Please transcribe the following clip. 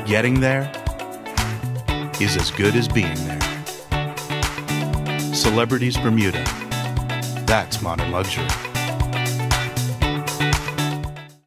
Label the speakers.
Speaker 1: getting there is as good as being there. Celebrities Bermuda. That's modern luxury.